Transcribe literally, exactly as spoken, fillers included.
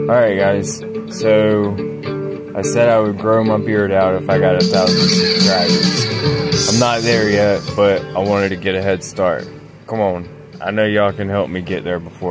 Alright guys, so I said I would grow my beard out if I got a thousand subscribers. I'm not there yet, but I wanted to get a head start. Come on, I know y'all can help me get there before